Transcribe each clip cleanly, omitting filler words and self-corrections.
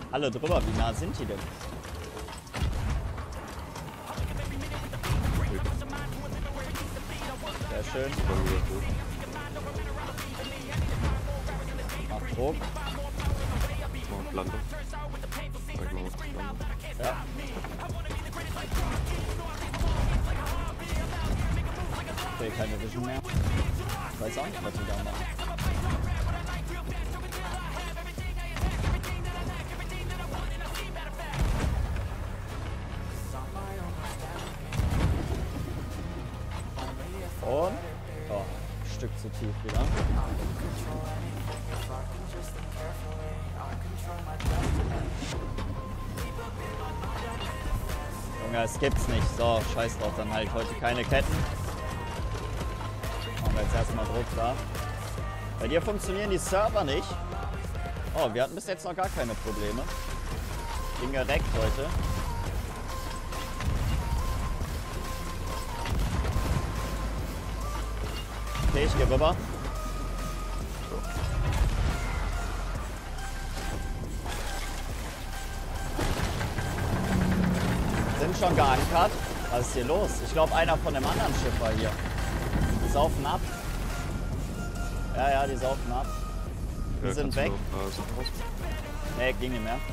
Alle drüber, wie nah sind die denn? Sehr schön. Mach Druck. Mal Blande. Ja. Okay, keine Vision mehr. Ich weiß auch nicht, was die da machen. Und? Oh, ein Stück zu tief wieder. Junge, es gibt's nicht. So, scheiß drauf, dann halt heute keine Ketten. Machen wir jetzt erstmal Druck da. Bei dir funktionieren die Server nicht. Oh, wir hatten bis jetzt noch gar keine Probleme. Ging direkt heute. Okay, ich gehe rüber. Sind schon geankert. Was ist hier los? Ich glaube, einer von dem anderen Schiff war hier. Die saufen ab. Ja, ja, die saufen ab. Die sind weg. Nee, ging nicht mehr.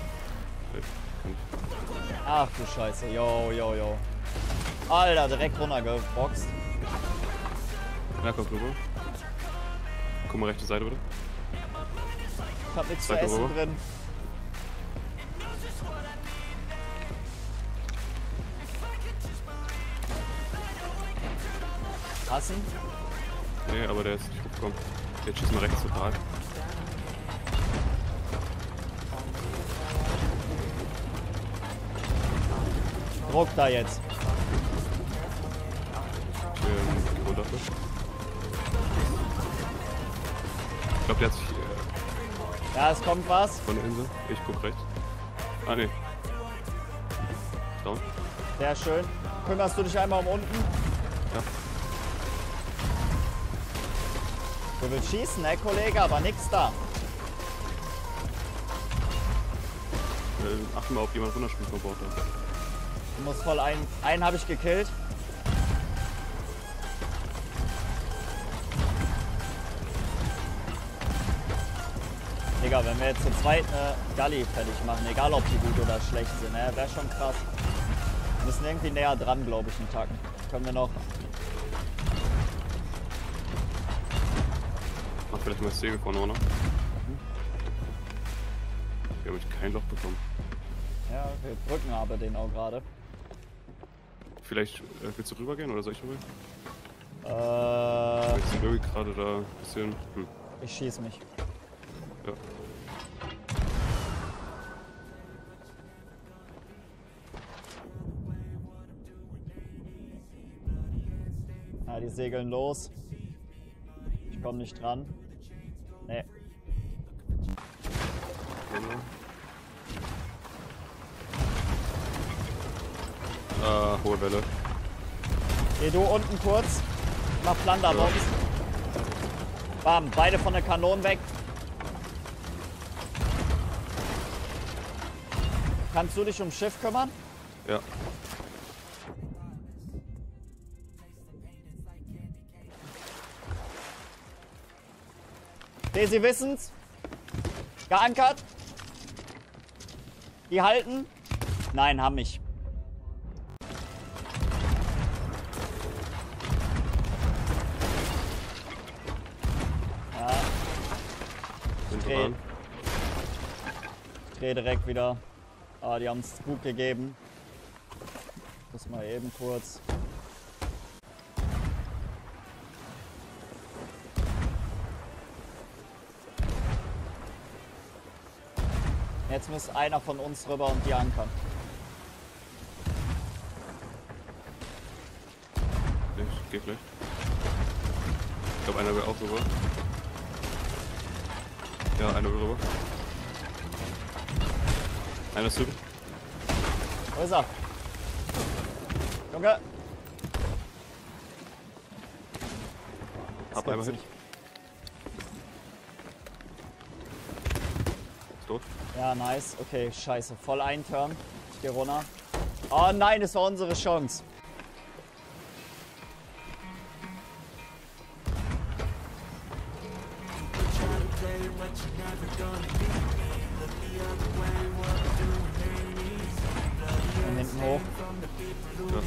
Ach du Scheiße. Yo, yo, yo. Alter, direkt runtergeboxt. Ja, komm rüber. Guck mal rechte Seite, bitte. Ich hab nichts zu essen drin. Passen? Nee, aber der ist nicht hochgekommen. Jetzt schießt mal rechts total. Druck da jetzt. Runter. Ich glaube, der hat sich Ja, es kommt was. von der Insel. Ich guck rechts. Ah, ne. Down. Sehr schön. Kümmerst du dich einmal um unten? Ja. Du willst schießen, ne, Kollege? Aber nix da. Achten mal, ob jemand runterspringt von Bord. Du musst voll einen habe ich gekillt. Digga, wenn wir jetzt zu zweit eine Galli fertig machen, egal ob die gut oder schlecht sind, ne, wäre schon krass. Wir müssen irgendwie näher dran, glaube ich, einen Tacken. Können wir noch. Mach vielleicht mal das Segel vorne, oder? Wir haben kein Loch bekommen. Ja, wir drücken aber den auch gerade. Vielleicht willst du rübergehen oder soll ich rüber? Äh, Jetzt sind irgendwie gerade da ein bisschen. Ich schieß mich. Ja. Ja, die segeln los. Ich komme nicht dran. Nee. Hohe Welle. Geh du unten kurz. Mach Plunderbox. Bam, beide von der Kanone weg. Kannst du dich ums Schiff kümmern? Ja. Sie wissen's. Geankert. Die halten. Nein, haben mich. Ja. Ich dreh direkt wieder. Ah, die haben es gut gegeben. Muss mal eben kurz. Jetzt muss einer von uns rüber und die ankern. Ich geh gleich. Ich glaube, einer will auch rüber. Ja, einer will rüber. Einer ist drüben. Wo ist er? Junge! Hab einmal hin. tot. Ja, nice. Okay, scheiße. Voll einturn. Ich geh runter. Oh nein, es war unsere Chance. Und hinten hoch. Ja.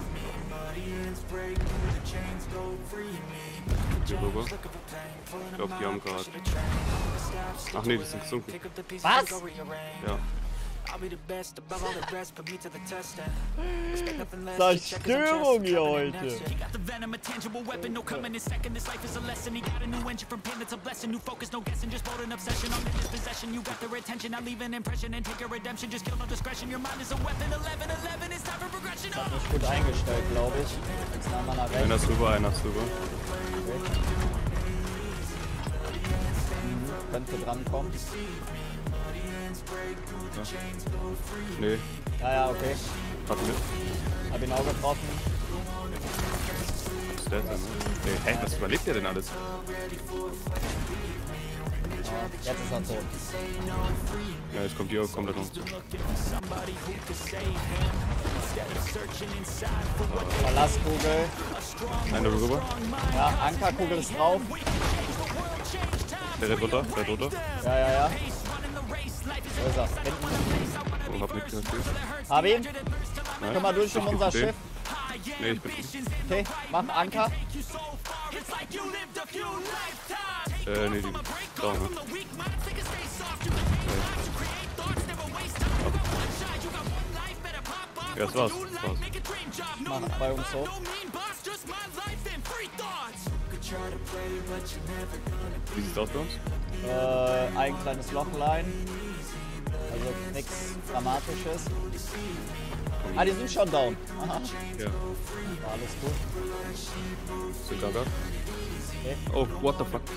Hier rüber. Ich glaube, die haben gerade... Ach nee, die sind gesunken. Was? Ja. Zerstörung hier heute. Das hat mich gut eingestellt, glaube ich. Jetzt nach meiner Einer rechts. ist rüber, einer ist rüber. Könnte drankommen. Ja. Nee, Ja, ja, okay. hat mit. Hab ihn auch getroffen. Was ist der denn, ne? Nee, hä, was überlebt der denn alles? Ja, jetzt ist er tot. Ja, jetzt kommt die auch komplett noch. Verlasskugel. Einer rüber. Ja, Ankerkugel ist drauf. Der rennt runter, der rennt runter. Ja, ja, ja. Wo ist er? Hinten. Oh, hab nicht gekriegt. Hab ihn. Nein. Komm mal durch um Ich unser geb den. Schiff. Nee, ich bin... Okay, mach Anker. Nee, die... Da, ne? Ja, das war's. Das war's. Mach bei uns hoch. Wie sieht's aus bei uns? Ein kleines Lochlein. Also nichts Dramatisches. Ah, die sind schon down. Aha. Ja. War alles gut. Sind da. Okay. Oh, what the fuck?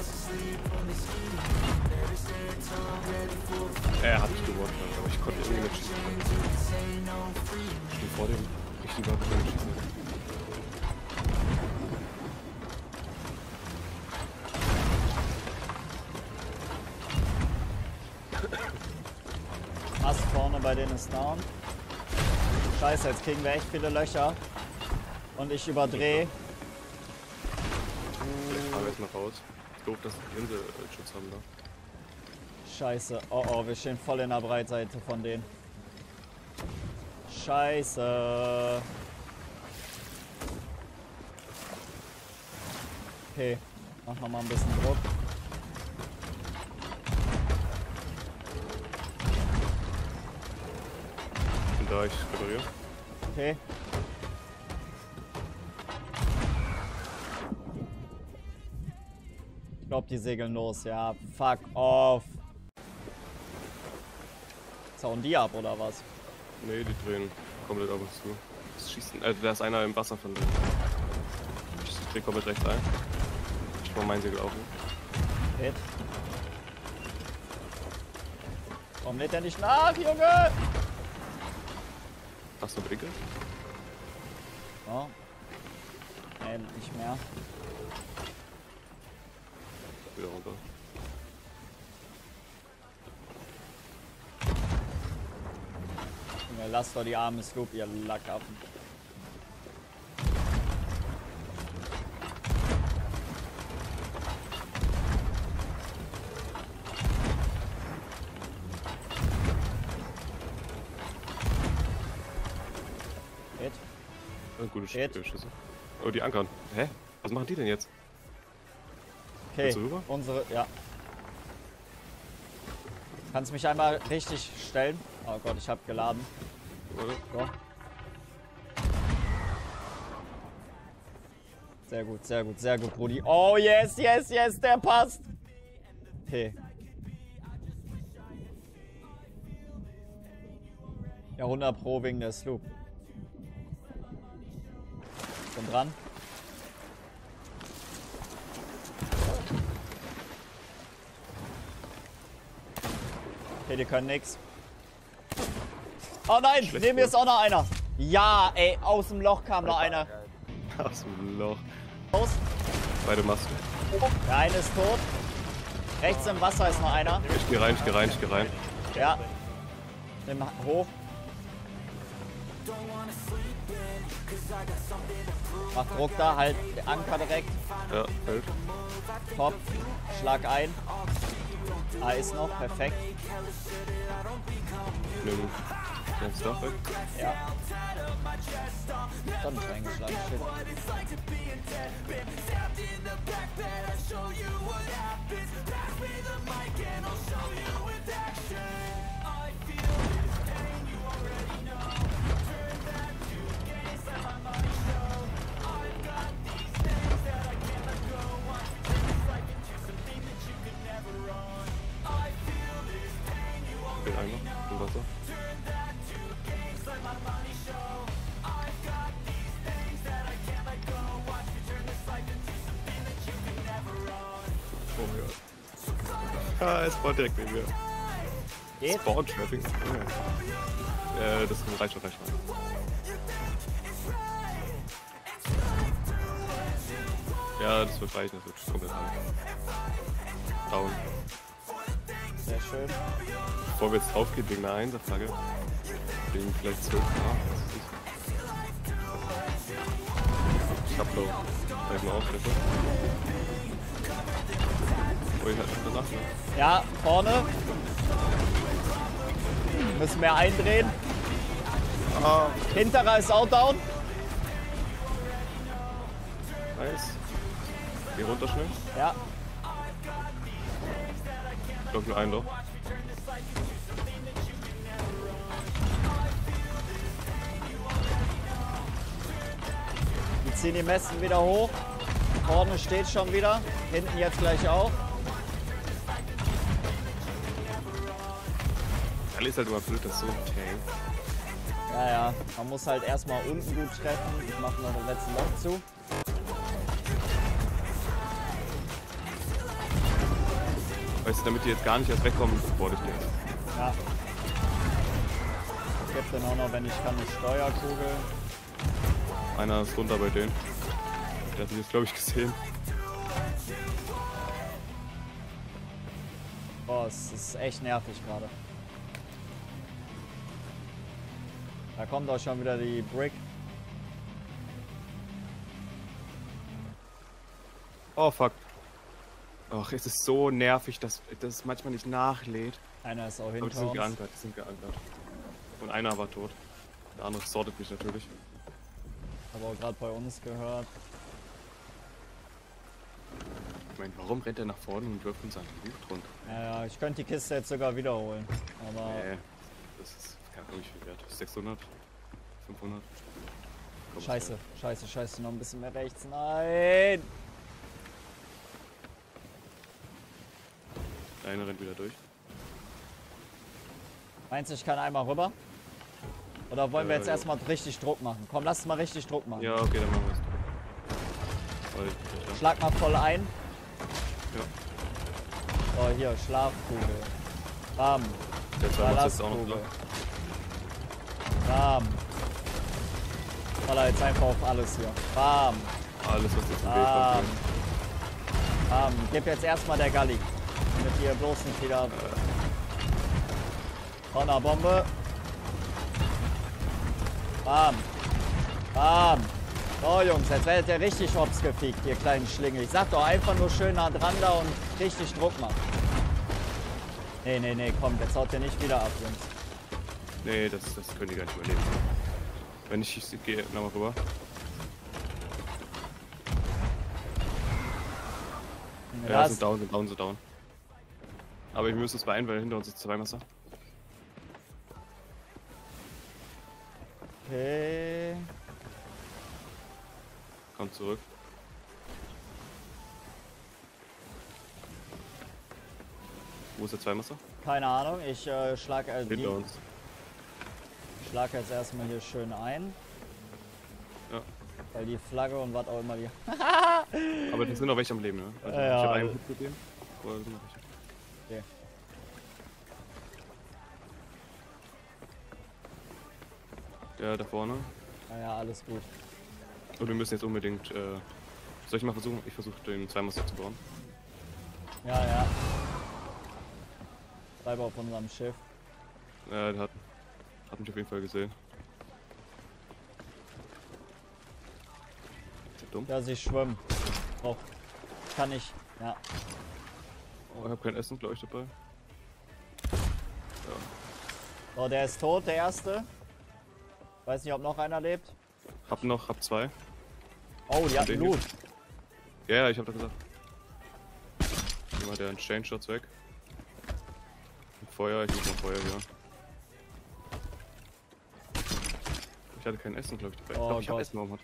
Er hat mich geworfen, aber ich konnte irgendwie nicht schießen. Ich bin vor dem richtigen Waffe nicht schießen. Ast vorne bei denen ist down. Scheiße, jetzt kriegen wir echt viele Löcher. Und ich überdrehe. Ich fahr jetzt mal raus. Doof, dass die Inselschutz haben da. Scheiße. Oh oh, wir stehen voll in der Breitseite von denen. Scheiße. Okay, mach noch mal ein bisschen Druck. Ich bin da, ich repariere. Okay. Ich glaube, die segeln los, ja. Fuck off. Zauen die ab, oder was? Nee, die drehen komplett auf uns zu. Das schießen, da ist einer im Wasser von drin. Ich dreh komplett rechts ein. Ich mach mein Segel auf. Hit. Warum lädt der nicht nach, Junge? Hast du einen Blinker? Oh. Nee, nicht mehr. Wieder runter. Junge, lasst doch die arme Sloop, ihr Lackaffen. Hit. Gute Shit. Schüsse. Oh, die ankern. Hä? Was machen die denn jetzt? Okay, Willst du rüber? unsere, ja. Kannst mich einmal richtig stellen? Oh Gott, ich hab geladen. Warte. So. Sehr gut, sehr gut, sehr gut, Brudi. Oh, yes, yes, yes, der passt. Okay. Ja, 100 Pro wegen der Sloop. Bin dran. Okay, die können nix. Oh nein, Schlecht, neben mir oder? ist auch noch einer. Ja, ey, aus dem Loch kam noch einer. Aus dem Loch. Los. Beide Masken. Der eine ist tot. Rechts im Wasser ist noch einer. Ich geh rein, ich geh rein, ich geh rein. Ja. Nimm hoch. Mach Druck da, halt Anker direkt. Ja, fällt. Top. Schlag ein. Ah, ist noch. Perfekt. Nimm das Dach weg. Ja. Doch nicht reingeschlagen. Shit. Den Eimer im Wasser. Oh ja. Ah, es spawnt direkt neben mir. Geht? Spawn-Trapping. Ja. Das reicht schon, reicht schon. Ja, das wird reichen, das wird komplett lang. Down. Sehr schön. Bevor wir jetzt draufgehen wegen einer 1er-Flagge, wegen vielleicht 12 Ich hab noch. Vielleicht mal auftreffe. Oh, ich hatte schon gesagt, ne? Ja, vorne. Müssen wir eindrehen. Ah, Hinterer ist auch down. nice. Geh runter schnell. Ja. Ich glaub nur ein Loch. Wir ziehen die Messen wieder hoch. Vorne steht schon wieder. Hinten jetzt gleich auch. Alles ist halt immer blöd, das so ein Tank. Ja, ja. Man muss halt erstmal unten gut treffen. Ich mache noch das letzte Loch zu. Weißt du, damit die jetzt gar nicht erst wegkommen, boah, ich jetzt. Ja. Ich gebe dann auch noch, wenn ich kann, eine Steuerkugel. Einer ist runter bei denen. Der hat mich jetzt, glaube ich, gesehen. Boah, es ist echt nervig gerade. Da kommt auch schon wieder die Brick. Oh, fuck. Ach, es ist so nervig, dass das manchmal nicht nachlädt. Einer ist auch Aber die hinter sind uns. geankert, die sind geankert. Und einer war tot. Der andere sortet mich natürlich. Aber auch gerade bei uns gehört. Ich meine, warum rennt er nach vorne und wirft uns seinen Buch drunter? Ja, ja, ich könnte die Kiste jetzt sogar wiederholen. Aber Nee, das ist keine Ahnung, wie viel wert. 600? 500? Komm, scheiße, scheiße, scheiße, noch ein bisschen mehr rechts. Nein! Der eine rennt wieder durch. Meinst du, ich kann einmal rüber? Oder wollen wir jetzt ja. erstmal richtig Druck machen? Komm, lass mal richtig Druck machen. Ja, okay, dann machen wir es. Ja. Schlag mal voll ein. Ja. So, hier, Schlafkugel. Bam. Der zwei macht jetzt auch noch Ballastkugel. klar. Bam. Voller jetzt einfach auf alles hier. Bam. Alles, was jetzt im Weg Bam. kommt. Bam. Gib jetzt erstmal der Galli. Damit ihr bloß nicht wieder. Donnerbombe. Bam. Bam. So Jungs, jetzt werdet ihr richtig hops gefickt, ihr kleinen Schlingel. Ich sag doch einfach nur schön nah dran da und richtig Druck machen. Nee, nee, nee, komm, jetzt haut ihr nicht wieder ab, Jungs. Nee, das können die gar nicht überleben. Wenn ich gehe nochmal rüber. Ja, sind down. Aber ich müsste es beeilen, weil hinter uns ist zwei Messer. Okay. Kommt zurück. Wo ist der Zweimesser? Keine Ahnung, ich schlag Hinter uns. schlag jetzt erstmal hier schön ein. Ja. Weil die Flagge und was auch immer die. Aber das sind noch welche am Leben, ne? Also, Ja. ich habe einen Hit gegeben. Aber da sind noch welche. Okay. Der da vorne. Naja, alles gut. Und wir müssen jetzt unbedingt. Soll ich mal versuchen? Ich versuche den Zweimesser zu bauen. Ja, ja. Bleib auf unserem Schiff. Ja, der hat mich auf jeden Fall gesehen. Ist der dumm? Ja, sie schwimmen. Oh. Kann ich. Ja. Oh, ich hab kein Essen, glaube ich, dabei. Ja. So, der ist tot, der erste. Weiß nicht, ob noch einer lebt. Hab 2. Oh, die hatten Loot. Ja, ich hab doch gesagt. Nehmen wir den Change Shots weg. Und Feuer, ich muss noch Feuer hier. Ich hatte kein Essen, glaube ich, dabei. Oh, Ich hab Gott. Essen, warum hat.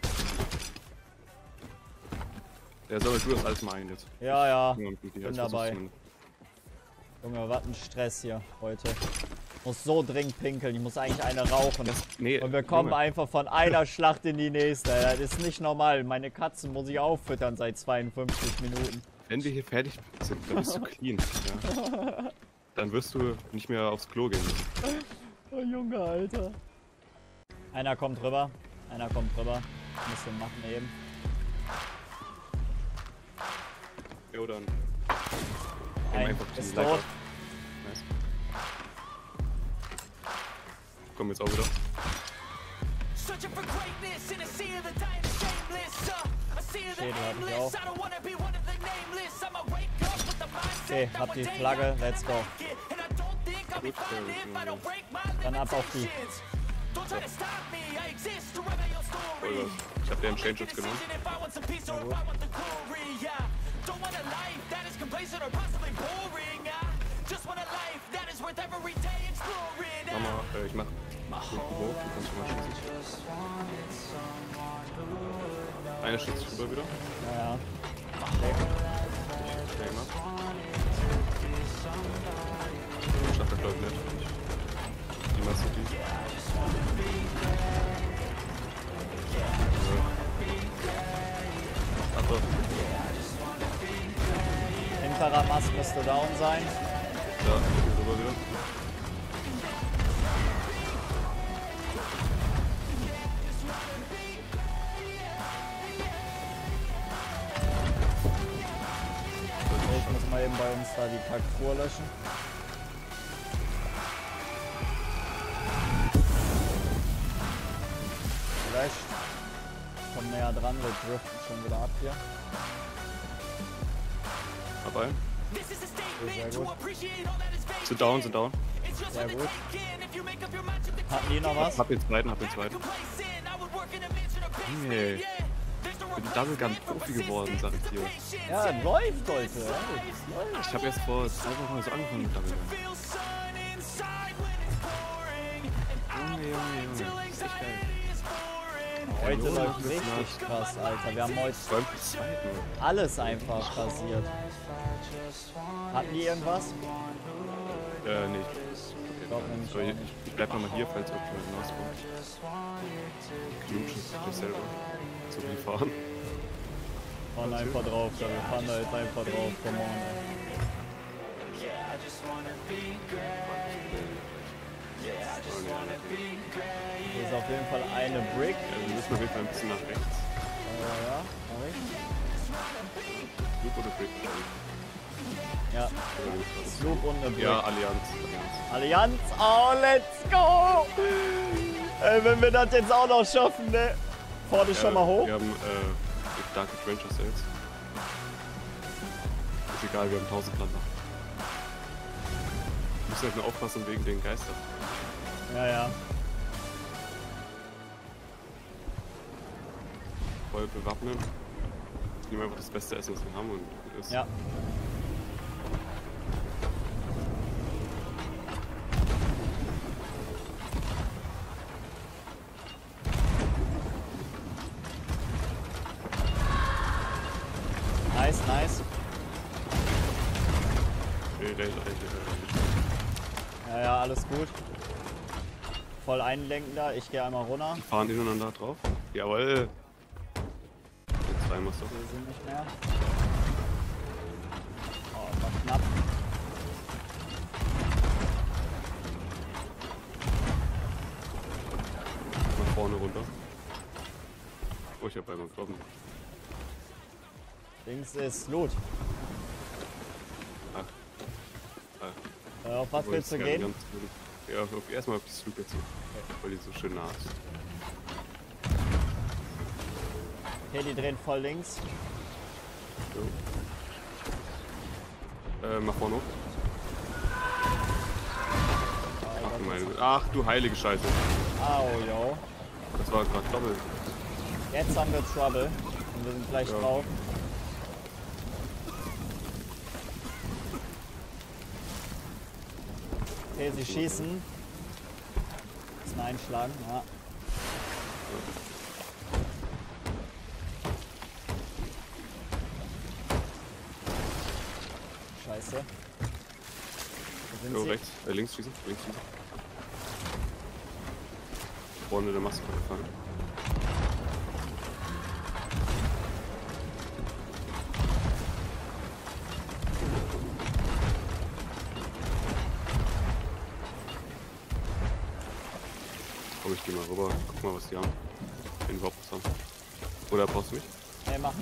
Ja, sammel du das alles mal ein jetzt. Ja, ja. Bin dabei. Junge, was ein Stress hier heute. Ich muss so dringend pinkeln, ich muss eigentlich eine rauchen. Nee, Und wir kommen Junge. einfach von einer Schlacht in die nächste. Das ist nicht normal. Meine Katzen muss ich auffüttern seit 52 Minuten. Wenn wir hier fertig sind, dann bist du clean. Ja. Dann wirst du nicht mehr aufs Klo gehen müssen. Oh Junge, Alter. Einer kommt rüber. Einer kommt rüber. Muss den machen eben. Jo, dann. Ein ist tot. Nice. Komm jetzt auch wieder. Schädel hab ich auch. Okay, hab die Flagge, let's go. Gut, Dann ab auf die. Voll. Ich hab den Change Shots genommen. Mama, ich mach guten Wurf, du kannst schon mal schießen. Einer schießt rüber wieder. Ja, ja. Ich schnell mal. Ich schaff das glaube ich nicht. Die Masse die. Achso. Hinterer Mast müsste down sein. Ja, hier rüber wieder. Ich muss mal eben bei uns da die Kaktur löschen. Gelöscht. Komm näher dran, wir driften schon wieder ab hier. Dabei. Sehr gut. Sind down. Sehr gut. Hatten die noch was? Hab den zweiten. Nee. Ich bin Double Gun Profi geworden, sag ich dir. Ja, läuft, Leute. Ja, Ich habe erst vor 2 Wochen so angefangen mit Double Gun. Junge. Das ist echt geil. heute läuft richtig krass, Alter. Wir haben heute Vor allem die zweiten. alles einfach passiert. Hatten die irgendwas? Nee. Ich glaube nämlich Aber auch ich, nicht. ich bleib nochmal hier, falls irgendjemand hinauskommt. Knutschen sich selber. So wie fahren. Fahren einfach drauf, da. Wir fahren da jetzt einfach drauf. Come on, ey. Hier ist auf jeden Fall eine Brick. Ja, wir müssen auf jeden Fall ein bisschen nach rechts. Ja, mach ich. Loop oder Brick? Ja, Sloop und eine Brick. Ja, Allianz. Allianz, oh, let's go! Ey, wenn wir das jetzt auch noch schaffen, ne? Vorne schon mal hoch. Wir haben Dark Adventure Sales. Ist egal, wir haben 1000 Platten. Wir müssen halt nur aufpassen wegen den Geistern. Ja, ja. Voll bewaffnen. Nehmen einfach das beste Essen, was wir haben und gut ist. Ja. Nice. Ja, alles gut. Voll einlenken da, ich gehe einmal runter. Die fahren ineinander drauf. Jawohl. Jetzt rein musst du. Wir sind nicht mehr. Oh, war knapp. Mal vorne runter. Oh, ich hab einmal getroffen. Links ist Loot. Auf was willst du gehen? Ja, erstmal auf die Sloop jetzt, weil die so schön nah ist. Okay, die drehen voll links. Jo. Mach vorne hoch. Ach du heilige Scheiße. Au, yo. Das war gerade doppelt. Jetzt haben wir Trouble. Und wir sind gleich drauf. Okay, sie schießen. Das ist ein Einschlag, ja. Scheiße. Jo, rechts, links schießen, links schießen. Vorne der Maske gefangen. Komm, ich geh mal rüber, guck mal, was die haben. Wenn die überhaupt was haben. Oder brauchst du mich? Hey, mach.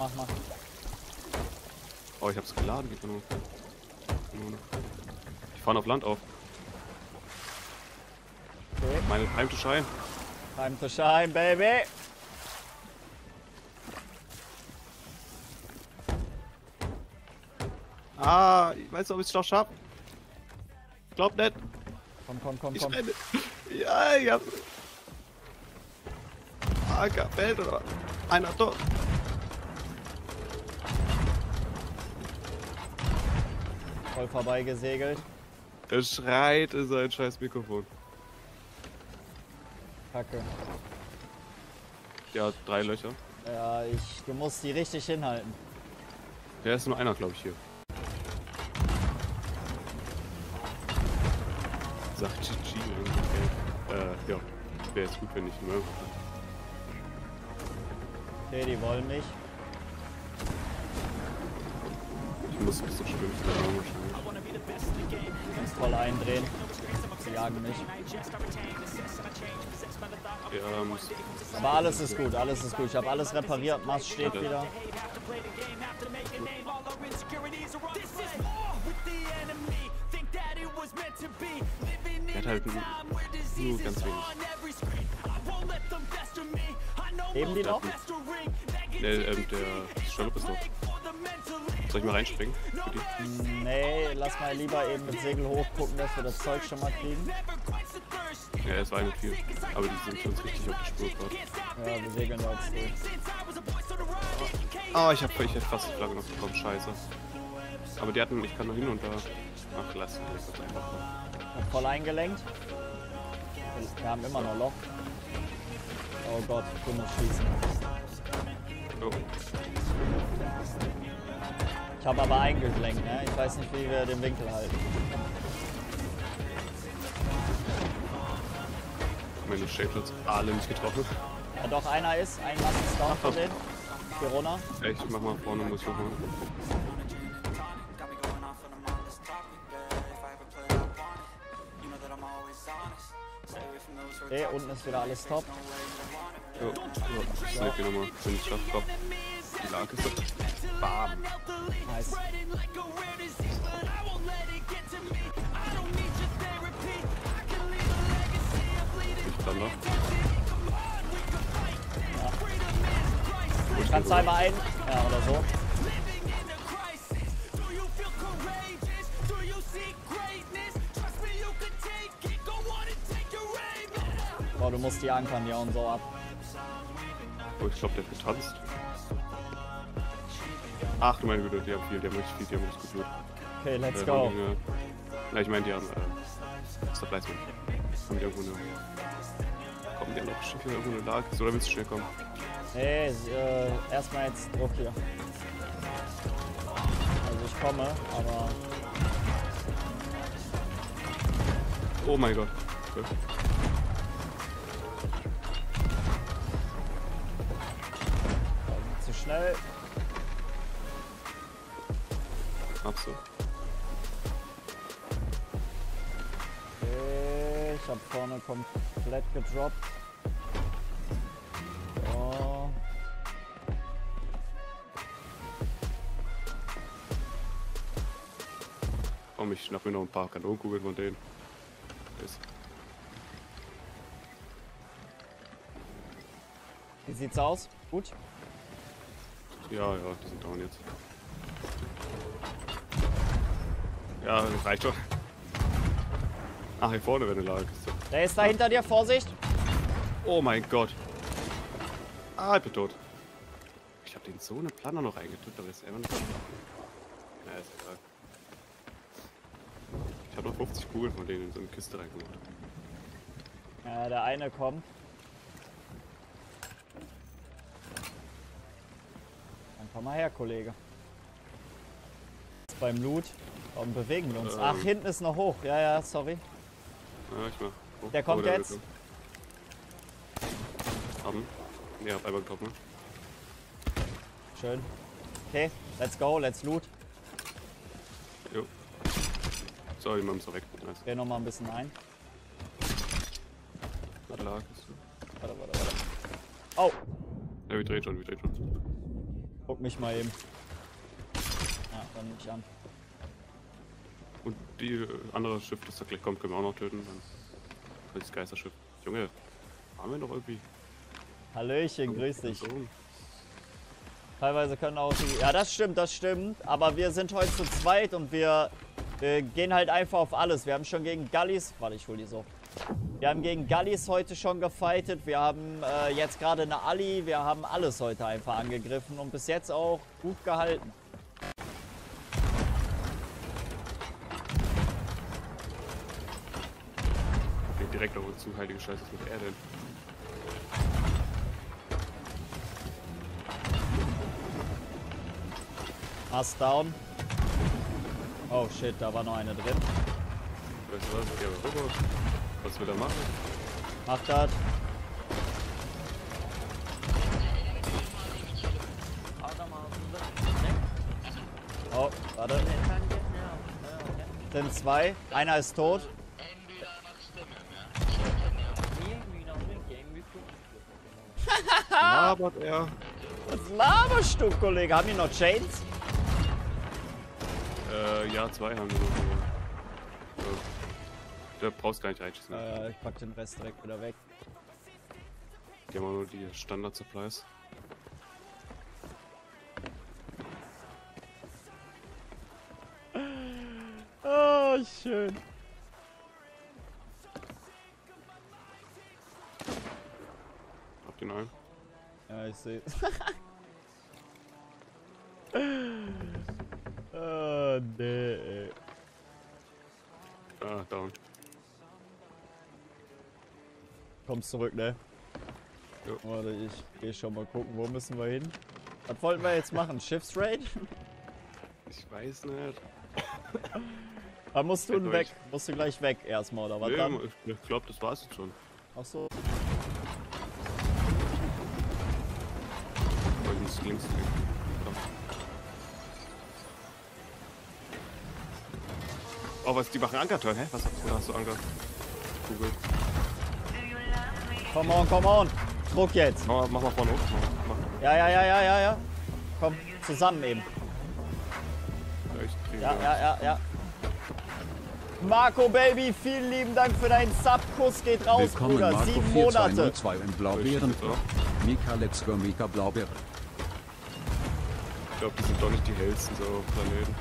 Oh, ich hab's geladen, geht nur. Die fahren auf Land auf. Okay. Meine Time to shine. Time to shine, baby! Ah, ich weiß nicht, ob ich es noch schaffe. Glaub nicht. Komm. Ich renne. Ja, ich hab... Anker, fällt oder... Einer tot. Voll vorbei gesegelt. Er schreit in sein scheiß Mikrofon. Kacke. Ja, 3 Löcher. Ja, du musst die richtig hinhalten. Der ist nur einer, glaube ich, hier. Sagt GG. Ja. Wäre jetzt gut, wenn ich ne? Okay, die wollen mich. Ich muss bis zum Schwimmen wahrscheinlich. Voll eindrehen. Sie jagen mich. Ja, muss. Aber alles ist gut, alles ist gut. Ich habe alles repariert. Mast steht wieder. Er hat halt nur ganz wenig. Leben die noch? Der Schalup ist tot. Soll ich mal reinspringen? Nee, lass mal lieber eben mit Segel hoch gucken, dass wir das Zeug schon mal kriegen. Ja, es war eine viel. Aber die sind schon richtig auf der Spur gerade. Ja, wir segeln da jetzt durch. Ah, ich hätte fast die Flagge noch bekommen, scheiße. Aber die hatten, ich kann nur hin und da. Ach, lass mich das einfach mal. Hab voll eingelenkt. Wir haben immer noch Loch. Oh Gott, du musst schießen. Oh. Ich habe aber eingelenkt, ne? Ich weiß nicht, wie wir den Winkel halten. Meine Shapelets alle nicht getroffen. Ja, doch, einer ist. Ein Mast ist down von denen. Corona. Echt, ich mach mal vorne, muss ich noch mal. Okay, unten ist wieder alles top. Jo, snake hier nochmal, wenn ich schaffe. Komm. Die Lage ist das. Bam. Nice. Ich dann noch. Kannst du einmal ein? Ja, oder so. Boah, du musst die ankern, die hauen so ab. Oh, ich glaube, der hat getanzt. Ach du meine Güte, die haben richtig viel, die haben richtig gut. Okay, let's go. Na, ich meine, die haben, Supply-Swing. Haben die irgendwo eine... Kommen die haben noch bestimmt hier irgendwo eine Lage? So, oder willst du schnell kommen? Nee, erstmal jetzt Druck hier. Also ich komme, aber... Oh mein Gott. Okay. Zu schnell. Absolut. Okay, ich hab vorne komplett gedroppt. So. Komm, ich schnapp mir noch ein paar Kanonenkugeln von denen. Ist. Wie sieht's aus? Gut? Ja, die sind down jetzt. Ja, das reicht schon. Ach, hier vorne wäre eine Lagerkiste. Der ist da hinter dir, Vorsicht! Oh mein Gott. Ah, ich bin tot. Ich hab den so eine Planner noch eingetippt, aber ist einfach nicht. Ja, ist egal. Ich habe noch 50 Kugeln von denen in so eine Kiste reingemacht. Ja, der eine kommt. Dann komm mal her, Kollege. Jetzt beim Loot. Warum bewegen wir uns? Ach, hinten ist noch hoch. Ja, sorry. Ja, ich mach. Oh, Der kommt jetzt. Haben. Ja, hab einmal getroffen. Schön. Okay, let's go, let's loot. Jo. So, die machen es weg. Nice. Geh noch mal ein bisschen ein. Warte. Oh! Ja, wir drehen schon. Guck mich mal eben. Ja, dann nehme ich an. Und die andere Schiff, das da gleich kommt, können wir auch noch töten. Dann das Geisterschiff. Junge, haben wir noch irgendwie. Hallöchen, grüß dich. Teilweise können auch die... Ja, das stimmt. Aber wir sind heute zu zweit und wir gehen halt einfach auf alles. Wir haben schon gegen Gallis... Warte, ich hol die so. Wir haben gegen Gallis heute schon gefightet. Wir haben jetzt gerade eine Ali. Wir haben alles heute einfach angegriffen und bis jetzt auch gut gehalten. Geht direkt auf uns zu, heilige Scheiße, was mit er denn? Ast down. Oh shit, da war noch eine drin. Weißt du was? Ja, aber Robot. Was will er machen? Macht das. Oh, warte. Sind zwei. Einer ist tot. Labert er. Was laberst du, Kollege? Haben die noch Chains? Ja, 2 haben wir noch. So. Der brauchst gar nicht reinschießen. Ich pack den Rest direkt wieder weg. Die haben auch nur die Standard-Supplies. Oh, schön. Hab den einen. Ja, ich sehe. Oh, nee, ey. Ah, down. Kommst zurück, ne? Jo. Warte, ich geh schon mal gucken, wo müssen wir hin? Was wollten wir jetzt machen? Schiffsraid? Ich weiß nicht. Da musst du weg. Musst du gleich weg erstmal, oder was Nee, dann? ich glaube, das war's jetzt schon. Ach so. Links. Oh, was? Die machen Ankerturn, hä? Was hast du Anker? Google. Come on. Druck jetzt. Mach mal vorne hoch. Mach. Ja. Komm, zusammen eben. Ja, ich kriege Ja. Marco Baby, vielen lieben Dank für deinen Sub-Kuss. Geht raus, Willkommen, Bruder. Marco 7 Monate. 4202 in Blaubeeren. Mika, let's go, Mika, Blaubeeren. Ich glaube, die sind doch nicht die hellsten so Planeten.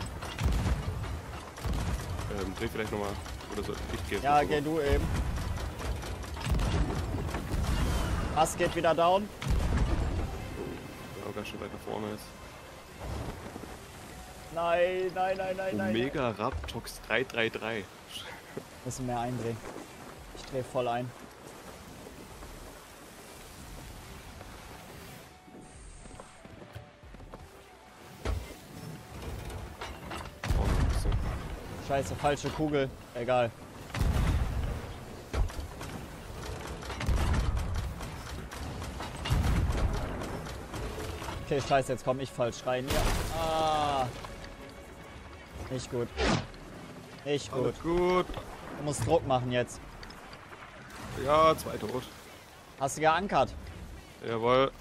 Dreh vielleicht nochmal. Oder so. Ich gehe jetzt Ja, mal geh rüber. du eben. Ast geht wieder down. Ja, ganz schön weiter vorne ist. Nein. Omega Raptox 333. Müssen mehr eindrehen. Ich dreh voll ein. Vorne ein bisschen. Scheiße, falsche Kugel. Egal. Okay, scheiße, jetzt komme ich falsch rein. Ja. Ah. Nicht gut. Nicht gut. Alles gut. Du musst Druck machen jetzt. Ja, 2 tot. Hast du geankert? Jawohl.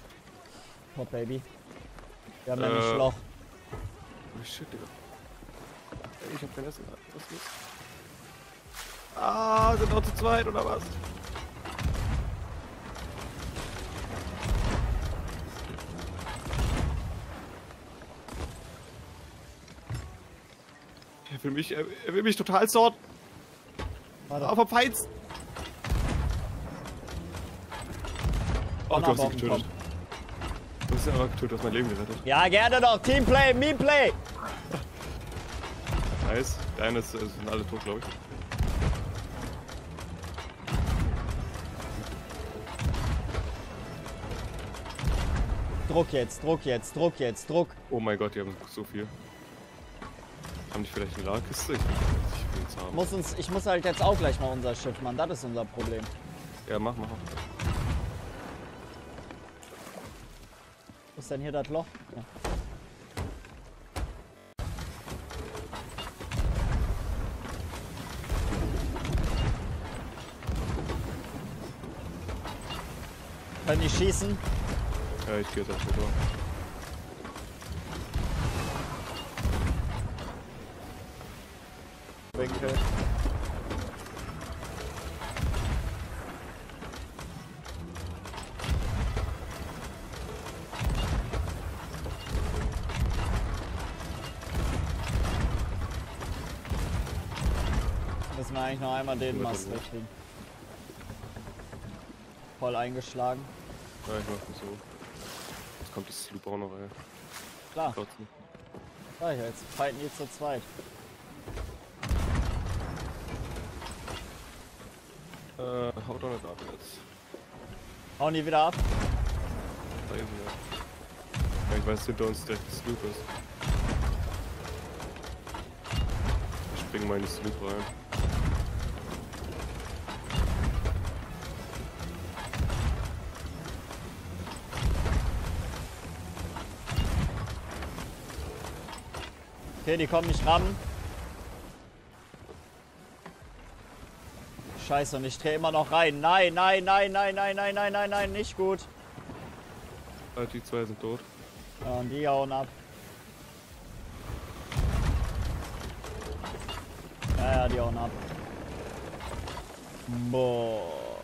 Top, Baby. Wir haben nämlich Loch. Oh shit, Digga. Ich hab kein Essen. Was ist? Ah, sind noch zu zweit oder was? Er will mich total sorten. Auf der Feind. Oh, du hast ihn getötet. Du hast ihn aber getötet, du hast mein Leben gerettet. Ja, gerne doch. Teamplay, Meplay. Nice. Der eine sind alle tot, glaube ich. Druck jetzt, Druck jetzt, Druck jetzt, Druck. Oh mein Gott, die haben so viel. Haben die vielleicht eine Lagerkiste? Ich will nichts haben. Ich muss halt jetzt auch gleich mal unser Schiff, Mann. Das ist unser Problem. Ja, mach. Wo ist denn hier das Loch? Ja. Können die schießen? Ja, ich gehe jetzt einfach durch. Winkel. Müssen wir eigentlich noch einmal den Mast wegkriegen. Voll eingeschlagen. Ja, ich mach das so. Jetzt kommt das Sloop auch noch, ey. Klar. Trotzdem. Sag ich ja, jetzt fighten die zu zweit. Haut doch nicht ab jetzt. Hauen die wieder ab? Da hinten, ja. Ja, ich weiß, hinter uns direkt das Sloop ist. Ich spring mal in die Sloop rein. Okay, die kommen nicht ran. Scheiße, und ich drehe immer noch rein. Nein, nein, nein, nein, nein, nein, nein, nein, nein, nicht gut. Die zwei sind tot. Ja, und die hauen ab. Ja, die hauen ab. Boah.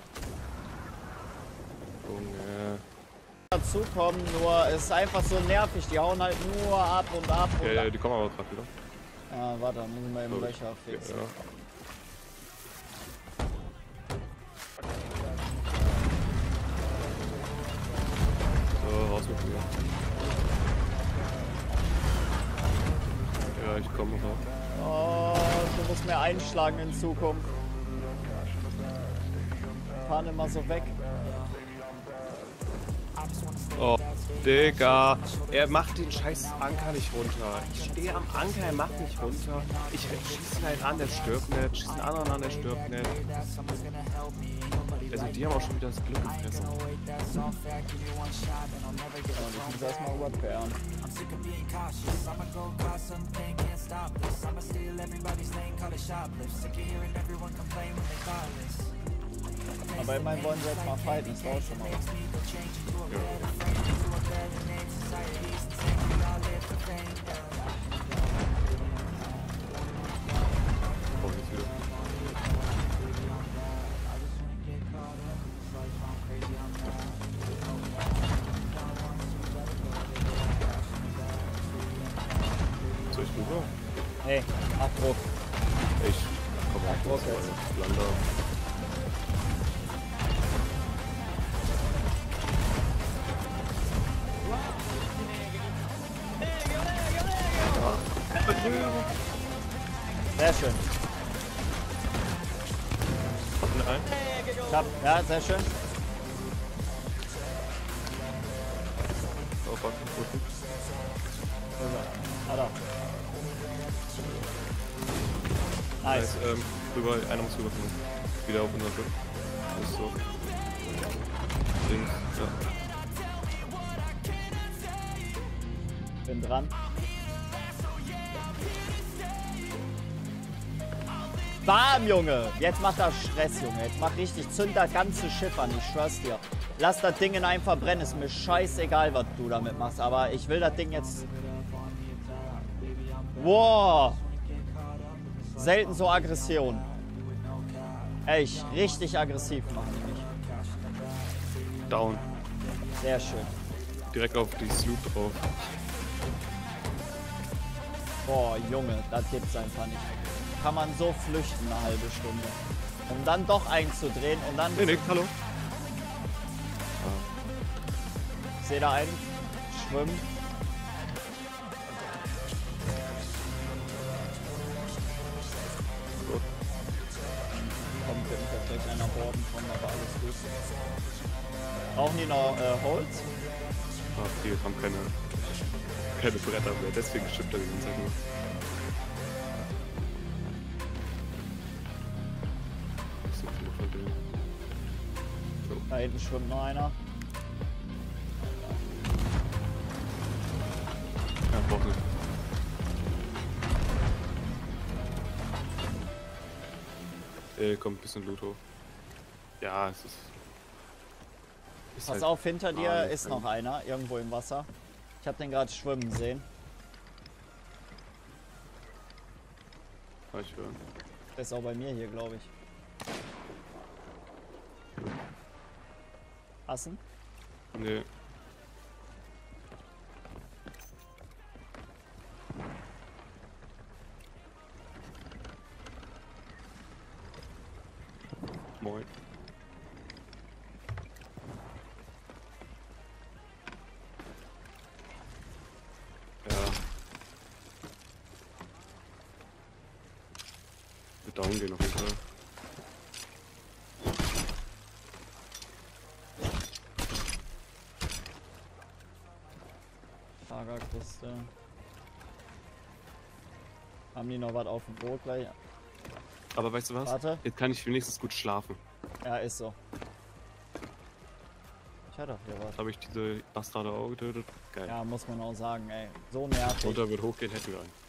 Junge. Dazu kommen, nur ist einfach so nervig. Die hauen halt nur ab und ab und Ja, ab. die kommen aber gerade wieder. Ja, warte, dann müssen wir eben Löcher fixen. Ja. So, raus mit mir. Ja, ich komme noch raus. Oh, du musst mir einschlagen in Zukunft. Fahren immer so weg. Oh, Digga. Er macht den scheiß Anker nicht runter. Ich stehe am Anker, er macht nicht runter. Ich schieße halt an, der stirbt nicht. Schieße einen anderen an, der stirbt nicht. Also die haben auch schon wieder das Glück gefressen. Ja, ich muss erstmal überqueren. Aber immerhin wollen sie jetzt mal fighten, das war auch schon mal was. Oh, jetzt wieder. Soll ich rüber? Nee, Abdruck. Ich komme Ach, auch Druck jetzt. Lander. Sehr schön. Nein. Ja, sehr schön. Oh, fuck. Alter. Nice. Rüber, einer muss rüber von uns. Wieder auf unser Schiff. Das ist so. Links, ja. Bin dran. Bam, Junge! Jetzt macht das Stress, Junge. Jetzt mach richtig, zünd das ganze Schiff an, ich schwör's dir. Lass das Ding in einfach brennen, ist mir scheißegal, was du damit machst. Aber ich will das Ding jetzt... Wow! Selten so Aggression. Echt, richtig aggressiv machen die mich. Down. Sehr schön. Direkt auf die Sloop drauf. Boah, Junge, das gibt's einfach nicht. Kann man so flüchten eine halbe Stunde. Um dann doch einzudrehen und dann... Nee, hallo. Ich sehe da einen schwimmen. Gut. Komm, könnte mich ja vielleicht einer borden kommen, aber alles gut. Brauchen die noch Holz? Ach, die haben keine Bretter mehr, deswegen stimmt er die ganze Zeit nur. So viel von dem. So. Da hinten schwimmt noch einer. Ja, braucht nicht. Kommt ein bisschen Loot hoch. Ja, es ist Pass halt auf, hinter dir alles ist noch einer, irgendwo im Wasser. Ich habe den gerade schwimmen sehen. Ja, ich höre. Der ist auch bei mir hier, glaube ich. Assen? Nee. Moin. Ja. Wird down gehen auf jeden Fall. Lagerkiste. Haben die noch was auf dem Boot gleich? Aber weißt du was? Warte. Jetzt kann ich wenigstens gut schlafen. Ja, ist so. Ich hatte hier was. Jetzt habe ich diese Bastarde auch getötet. Geil. Ja, muss man auch sagen, ey. So nervig. Runter wird hochgehen, hätten wir einen.